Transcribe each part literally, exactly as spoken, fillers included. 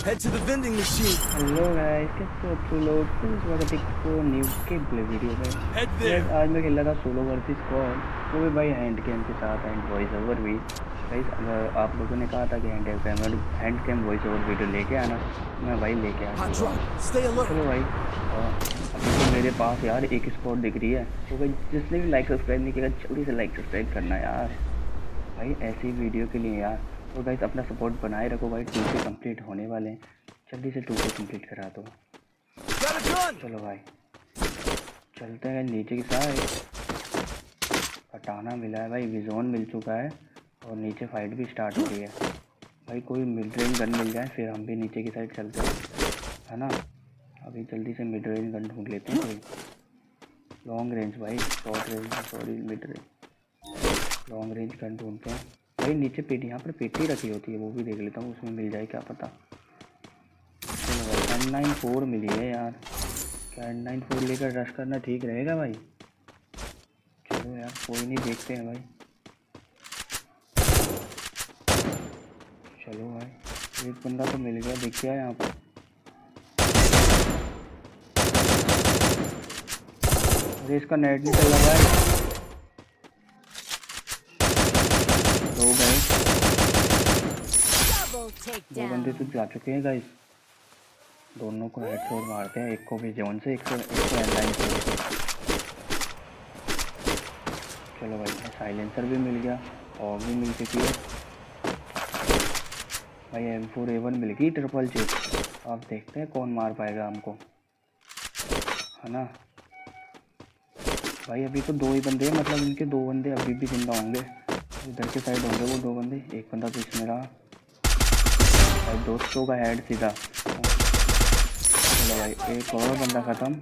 Head to the vending machine. Hello guys, कैसे हो तुम लोग? स्वागत है एक न्यू के प्ले वीडियो में। Head there. आज मैं खेल रहा था सोलो वर्सेस स्क्वाड, वो भी भाई हैंड कैम के साथ एंड वॉइस ओवर भी। गाइस आप लोगों ने कहा था कि hand cam hand cam voice over video लेके आना, मैं भाई लेके आ Hot चुका हूँ। drop. Stay alert. चलो भाई, अभी तो मेरे पास यार एक स्क्वाड दिख रही है, तो भाई जिसने भी लाइक सब्सक्राइब नहीं किया जल्दी से लाइक सब्सक्राइब करना यार भाई, ऐसी वीडियो के लिए यार। तो गाइस अपना सपोर्ट बनाए रखो भाई, टू के कंप्लीट होने वाले हैं, जल्दी से टू के कंप्लीट करा दो। चलो भाई चलते हैं नीचे की साइड। कटाना मिला है भाई, विजोन मिल चुका है और नीचे फाइट भी स्टार्ट हो रही है भाई। कोई मिड रेंज गन मिल जाए फिर हम भी नीचे की साइड चलते हैं, है ना। अभी जल्दी से मिड रेंज गन ढूंढ लेते हैं कोई। लॉन्ग रेंज भाई, short range sorry mid range long range gun ढूंढते हैं भाई। नीचे पेटी, यहाँ पर पेटी रखी होती है, वो भी देख लेता हूँ उसमें मिल जाए क्या पता। चलो भाई एन नाइन फोर मिली है यार, क्या एन नाइन फोर लेकर रश करना ठीक रहेगा भाई? चलो यार कोई नहीं, देखते हैं भाई। चलो भाई एक बंदा तो मिल गया, दिख गया यहाँ पर। अरे इसका नेट नहीं चल रहा है। दो गए, दो बंदे तो जा चुके हैं गाइस। दोनों को हेडशॉट मारते हैं, एक को भी जोन से, एक को एक को एयरलाइन से। चलो भाई साइलेंसर भी मिल गया और भी मिल चुकी है भाई। एम फोर ए वन मिल गई ट्रिपल चेक। अब देखते हैं कौन मार पाएगा हमको, है ना भाई। अभी तो दो ही बंदे हैं, मतलब इनके दो बंदे अभी भी जिंदा होंगे, इधर के साइड होंगे वो दो बंदे। एक बंदा तो इसमें रहा भाई, दोस्तों का हेड सीधा। चलो भाई एक और बंदा ख़त्म।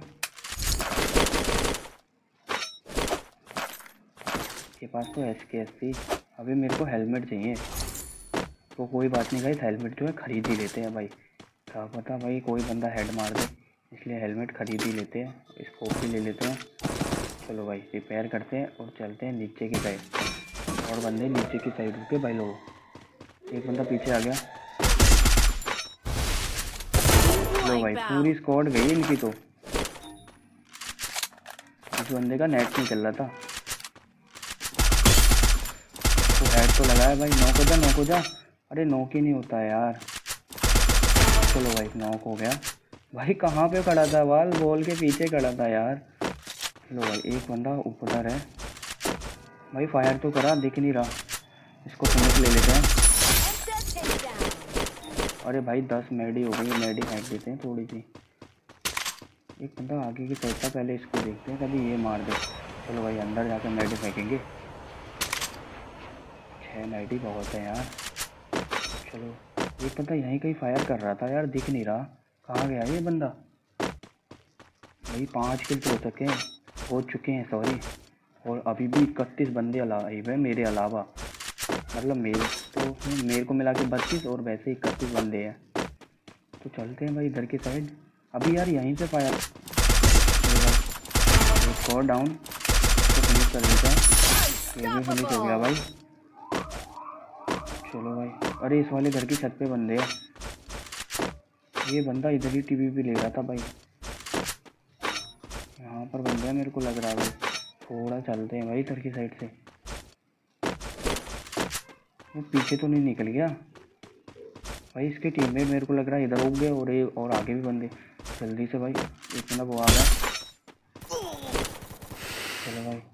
के पास तो एस के एस थी। अभी मेरे को हेलमेट चाहिए, तो कोई बात नहीं भाई, हेलमेट जो है ख़रीद ही लेते हैं भाई। क्या पता भाई कोई बंदा हेड मार दे, इसलिए हेलमेट ख़रीद ही लेते हैं, स्कोप भी ले लेते हैं। चलो भाई रिपेयर करते हैं और चलते हैं नीचे की साइड। और बंदे नीचे की साइड रुके भाई लोग। एक बंदा पीछे आ गया। लो भाई पूरी स्क्वाड गई इनकी तो। इस बंदे का नेट नहीं चल रहा था, तो हेड तो लगाया भाई। नॉक हो जा, नॉक हो जा। अरे नॉक ही नहीं होता है यार। चलो भाई नॉक हो गया भाई। कहाँ पे खड़ा था? वाल बॉल के पीछे खड़ा था यार। लो भाई एक बंदा ऊपर है भाई, फायर तो करा, दिख नहीं रहा। इसको फिनिश ले लेते हैं। अरे भाई दस मेडी हो गई, मेडी फेंक देते हैं थोड़ी सी। एक बंदा आगे की साइड था, पहले इसको देखते हैं कभी ये मार दे। चलो भाई अंदर जाकर मेडी फेंकेंगे, छः मेडी बहुत है यार। चलो एक बंदा यहीं कहीं फायर कर रहा था यार, दिख नहीं रहा कहाँ गया ये बंदा भाई। पाँच किल तो हो सके हो चुके हैं सॉरी, और अभी भी इकतीस बंदे अलाइव है मेरे अलावा, मतलब मेरे तो मेरे को मिला के बत्तीस और वैसे इकतीस बंदे हैं। तो चलते हैं भाई इधर की साइड। अभी यार यहीं से फायर, एक और डाउन तो फिनिश कर देता है। ये भी फिनिश हो गया भाई। चलो भाई अरे इस वाले घर की छत पे बंदे हैं। ये बंदा इधर ही टीवी भी ले रहा था भाई, यहाँ पर बंदे हैं मेरे को लग रहा है भाई। थोड़ा चलते हैं भाई इधर की साइड से। वो पीछे तो नहीं निकल गया भाई, इसके टीममेट मेरे को लग रहा है इधर हो गए, और ये और आगे भी बंदे। जल्दी से भाई एक बंदा वो आ गया। चलो भाई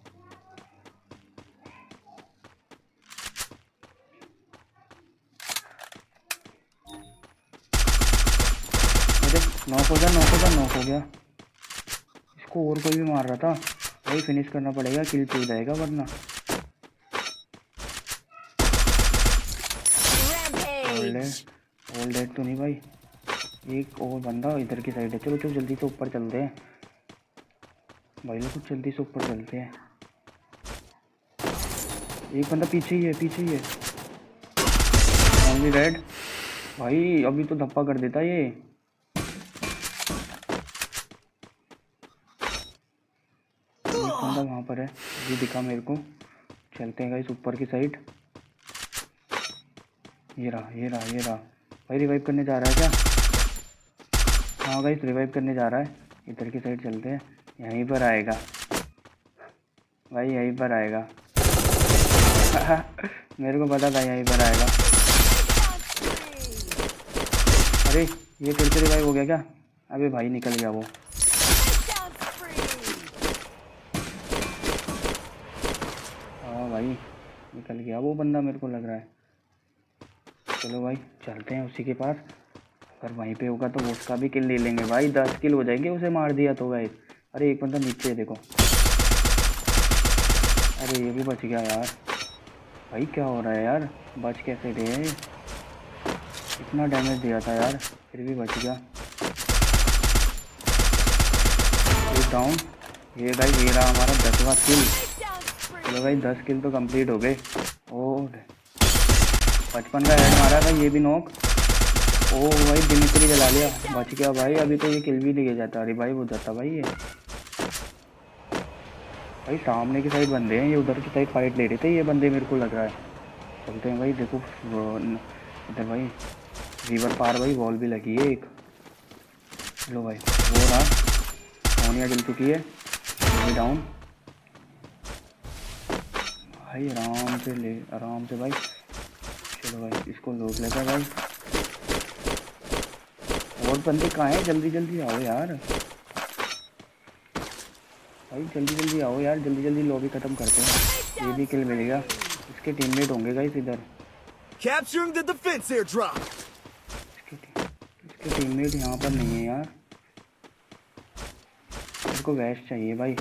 अरे नॉक हो जा, नॉक हो जा, नॉक हो गया। इसको और कोई भी मार रहा था भाई, फिनिश करना पड़ेगा, किल चल जाएगा वरना। ऑल डेड तो नहीं भाई, एक और बंदा इधर की साइड है। चलो चलो जल्दी से ऊपर चलते हैं भाई लोग, कुछ जल्दी से ऊपर चलते हैं। एक बंदा पीछे ही है, पीछे ही है। ओनली रेड भाई, अभी तो धप्पा कर देता ये। एक बंदा वहाँ पर है, अभी दिखा मेरे को। चलते हैं गाइस ऊपर की साइड। ये रहा ये रहा ये रहा भाई, रिवाइव करने जा रहा है क्या? हाँ गाइस रिवाइव करने जा रहा है, इधर की साइड चलते हैं, यहीं पर आएगा भाई, यहीं पर आएगा मेरे को पता था यहीं पर आएगा। अरे ये फिर से रिवाइव हो गया क्या? अबे भाई निकल गया वो। हाँ भाई निकल गया वो बंदा, मेरे को लग रहा है। चलो भाई चलते हैं उसी के पास, अगर वहीं पे होगा तो वो उसका भी किल ले लेंगे भाई, दस किल हो जाएंगे उसे मार दिया तो गाइस। अरे एक बंदा नीचे है देखो, अरे ये भी बच गया यार। भाई क्या हो रहा है यार, बच कैसे गए? इतना डैमेज दिया था यार, फिर भी बच गया। एक डाउन, ये गाइस ये रहा हमारा दसवां किल। चलो भाई दस किल तो कंप्लीट हो गए। ओह पचपन का हेड मारा भाई, ये भी नॉक। ओ भाई दिमित्री जला लिया, बच गया भाई, अभी तो ये किल भी नहीं जाता, रिवाइव हो जाता भाई ये। भाई सामने की साइड बंदे हैं, ये उधर की साइड फाइट ले रहे थे ये बंदे, मेरे को लग रहा है। चलते हैं भाई, देखो इधर भाई रिवर पार भाई, वॉल भी लगी है एक। लो भाई वो रहा, सोनिया जल चुकी है, ये डाउन भाई, आराम से ले आराम से भाई। चलो भाई इसको लूट लेता भाई। और बंदे कहाँ हैं? जल्दी जल्दी आओ यार भाई, जल्दी जल्दी आओ यार, जल्दी जल्दी लॉबी खत्म करते हैं। ये भी किल मिलेगा, इसके टीममेट होंगे गाइस इधर। Capturing the defense airdrop. इसके इसके टीममेट यहाँ पर नहीं है यार, इसको वेस्ट चाहिए भाई।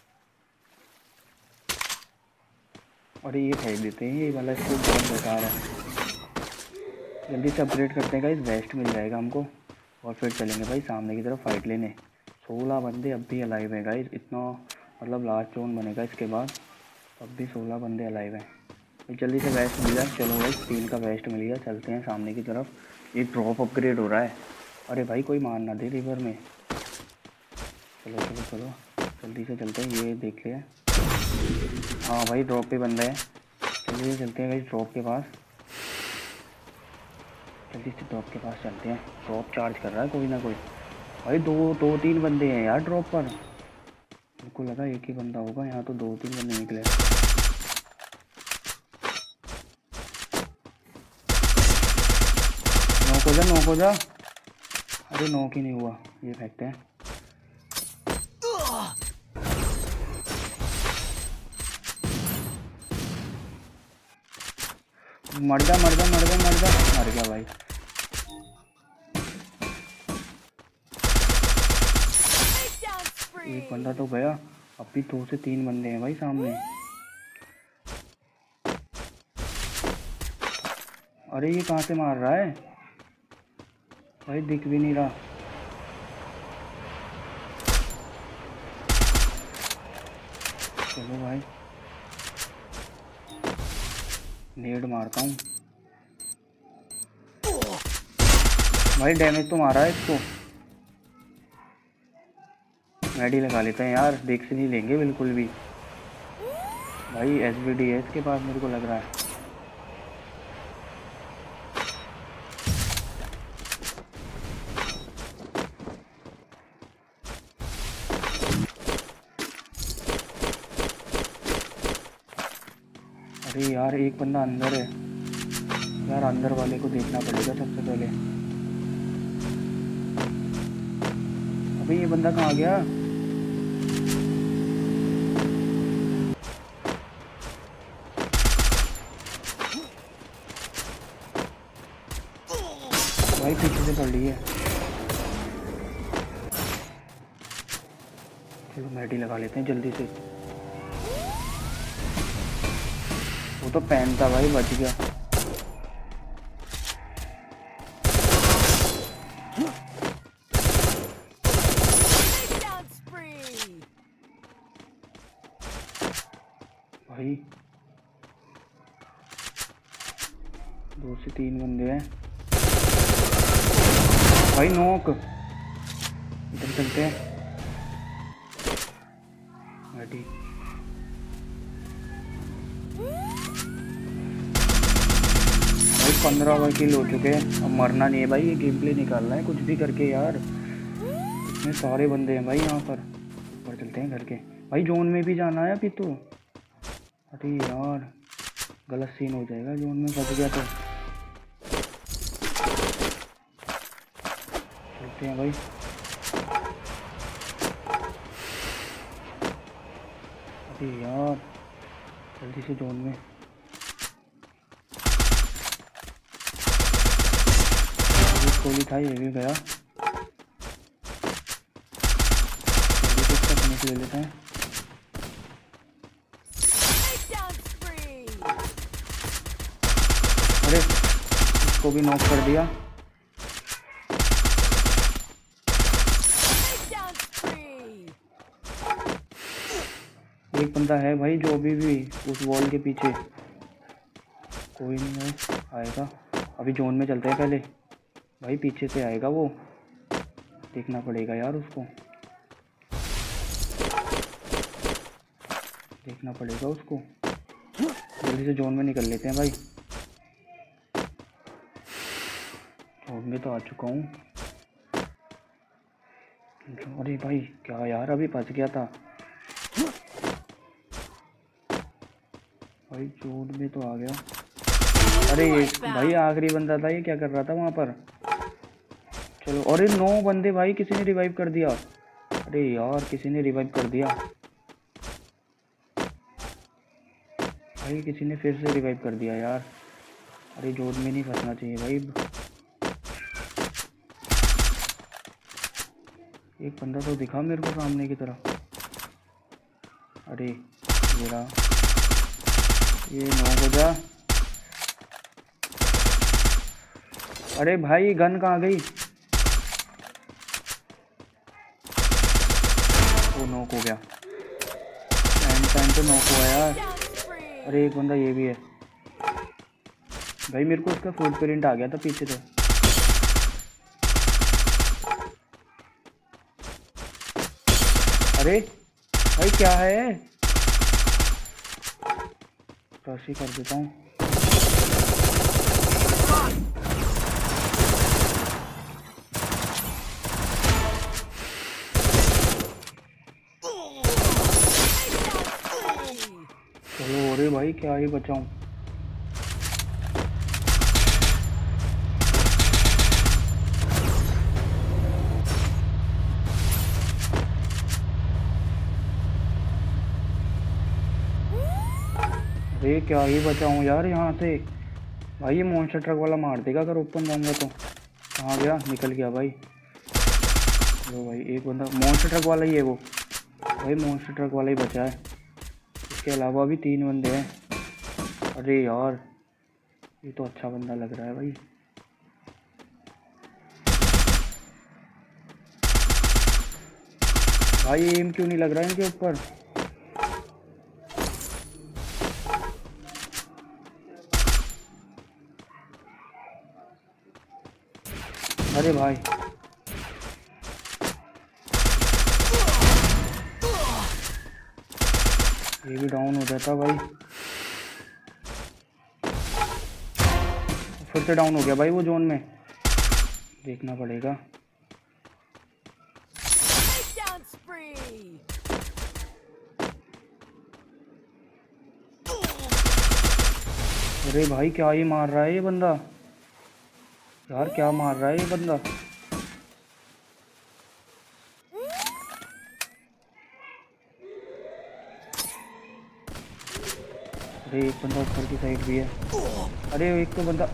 और ये फेंक देते हैं, ये वाला इसको बहुत बेकार है। जल्दी से अपग्रेड करते हैं गाइस, वेस्ट मिल जाएगा हमको, और फिर चलेंगे भाई सामने की तरफ फाइट लेने। सोलह बंदे अब भी अलाइव हैं गाइस, इतना मतलब लास्ट जोन बनेगा इसके बाद, अब भी सोलह बंदे अलाइव हैं। जल्दी से वेस्ट मिल जाए। चलो भाई तीन का वेस्ट मिल गया, चलते हैं सामने की तरफ। ये ड्रॉप अपग्रेड हो रहा है, अरे भाई कोई मार ना दे रिवर में। चलो चलो चलो जल्दी से चलते हैं, ये देख लिया। हाँ भाई ड्रॉप पे बंदा है, जल्दी से चलते हैं भाई ड्रॉप के पास, जल्दी से ड्रॉप के पास चलते हैं। ड्रॉप चार्ज कर रहा है कोई ना कोई भाई, दो दो तीन बंदे हैं यार ड्रॉप पर, मेरे को लगा एक ही बंदा होगा, यहाँ तो दो तीन बंदे निकले। नॉक हो जा, नॉक हो जा, अरे नॉक ही नहीं हुआ, ये फेंकते हैं। मर जा मर जा मर जा मर जा, मर गया भाई। एक बंदा तो गया, अब भी दो से तीन बंदे हैं भाई सामने। अरे ये कहाँ से मार रहा है भाई, दिख भी नहीं रहा। चलो भाई नेड मारता हूँ भाई, डैमेज तो मारा है इसको। मेडी लगा लेते हैं यार, देख से नहीं लेंगे बिल्कुल भी भाई, एस वी डी है इसके पास मेरे को लग रहा है। अरे यार एक बंदा अंदर है यार, अंदर वाले को देखना पड़ेगा सबसे पहले। अबे ये बंदा कहाँ गया? भाई पीछे से पड़ रही है। चलो मैडी लगा लेते हैं जल्दी से। वो तो पैन था भाई, बच गया। भाई दो से तीन बंदे हैं भाई, नॉक। इधर चलते हैं मैडी। पंद्रह ओवर किल हो चुके हैं, अब मरना नहीं है भाई, ये गेम प्ले निकालना है कुछ भी करके यार। इतने सारे बंदे हैं भाई यहाँ पर। ऊपर चलते हैं घर के। भाई जोन में भी जाना है अभी तो। अरे यार गलत सीन हो जाएगा, जोन में फंस गया तो। चलते हैं भाई। अरे यार जल्दी से जोन में। गोली था, ये भी गया। जल्दी से इसका फिनिश ले लेते हैं। अरे इसको भी नॉक कर दिया। एक बंदा है भाई जो अभी भी उस वॉल के पीछे। कोई नहीं है, आएगा। अभी जोन में चलते हैं पहले। भाई पीछे से आएगा वो, देखना पड़ेगा यार उसको, देखना पड़ेगा उसको। जल्दी से जोन में निकल लेते हैं भाई। जोन में तो आ चुका हूँ। अरे भाई क्या यार, अभी फंस गया था भाई। जोन में तो आ गया। अरे ये भाई आखिरी बंदा था, ये क्या कर रहा था वहाँ पर। चलो। अरे नौ बंदे भाई, किसी ने रिवाइव कर दिया। अरे यार किसी ने रिवाइव कर दिया भाई, किसी ने फिर से रिवाइव कर दिया यार। अरे जोन में नहीं फंसना चाहिए भाई। एक बंदा तो दिखा मेरे को सामने की तरफ। अरे मेरा ये नौ बजा। अरे भाई गन कहाँ गई। वो नॉक हो गया। टाइम टाइम पे नॉक हुआ यार। अरे एक बंदा ये भी है भाई, मेरे को उसका फुटप्रिंट आ गया था पीछे से। अरे भाई क्या है, रशी कर देता हूँ। चलो। अरे भाई क्या ही बचाऊं। अरे क्या ही बचाऊं यार यहाँ से। भाई ये मॉन्स्टर ट्रक वाला मार देगा अगर ओपन जाऊंगा तो। कहाँ गया, निकल गया भाई। चलो भाई एक बंदा मॉन्स्टर ट्रक वाला ही है वो। भाई मॉन्स्टर ट्रक वाला ही बचा है, इसके अलावा भी तीन बंदे हैं। अरे यार ये तो अच्छा बंदा लग रहा है भाई। भाई एम क्यों नहीं लग रहा है इनके ऊपर। अरे भाई ये भी डाउन हो जाता भाई। फिर से डाउन हो गया भाई वो जोन में, देखना पड़ेगा। अरे भाई क्या ही मार रहा है ये बंदा यार, क्या मार रहा है ये बंदा। अरे एक बंदा ऊपर की साइड भी है। अरे एक तो बंदा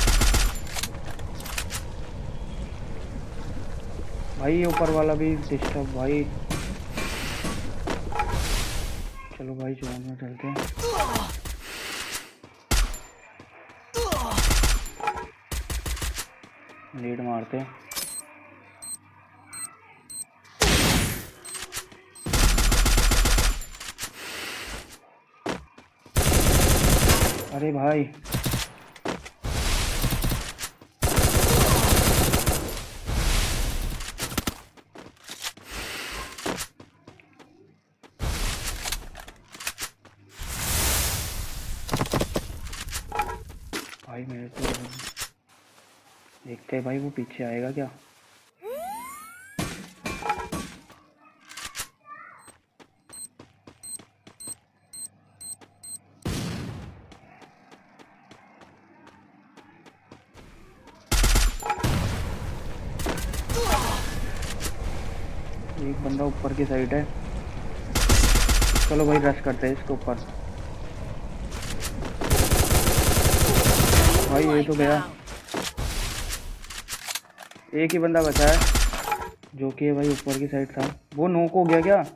भाई, ये ऊपर वाला भी डिस्टर्ब भाई। चलो भाई जोन में चलते हैं। लीड मारते हैं। अरे भाई भाई मेरे तो देखते हैं भाई वो पीछे आएगा क्या। एक बंदा ऊपर की साइड है। चलो भाई रश करते हैं इसके ऊपर। भाई ये तो गया, एक ही बंदा बचा है जो कि भाई ऊपर की साइड था। वो नॉक हो गया क्या?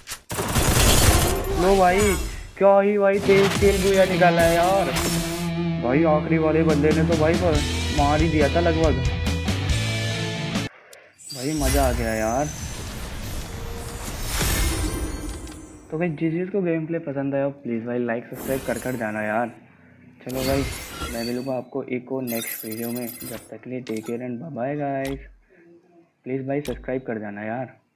लो भाई, क्या ही भाई तेज तेल गुया निकाला है यार। भाई आखिरी वाले बंदे ने तो भाई मार ही दिया था लगभग। भाई मज़ा आ गया यार। तो भाई जिस चीज़ को गेम प्ले पसंद आया प्लीज़ भाई लाइक सब्सक्राइब कर कर जाना यार। चलो भाई मैं मिलूँगा आपको एक और नेक्स्ट वीडियो में। जब तक के लिए take care and bye bye guys. Please भाई सब्सक्राइब कर जाना यार।